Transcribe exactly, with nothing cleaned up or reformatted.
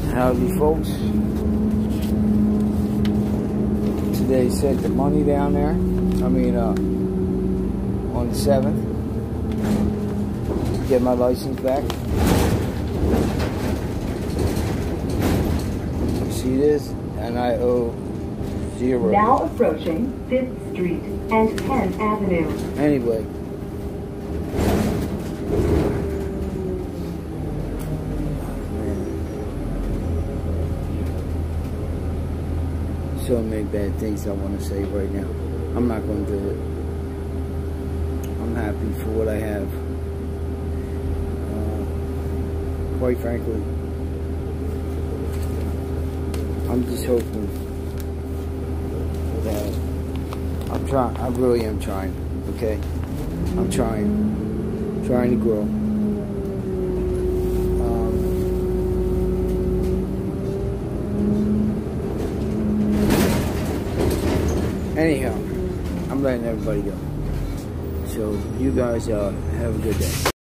Howdy, folks. Today sent the money down there. I mean, uh, on the seventh. Get my license back. See this? And I owe zero. Now approaching fifth Street and tenth Avenue. Anyway. So many bad things I want to say right now. I'm not going to do it. I'm happy for what I have. Uh, quite frankly, I'm just hoping that I'm trying. I really am trying. Okay, I'm trying, trying to grow. Anyhow, I'm letting everybody go. So you guys uh, have a good day.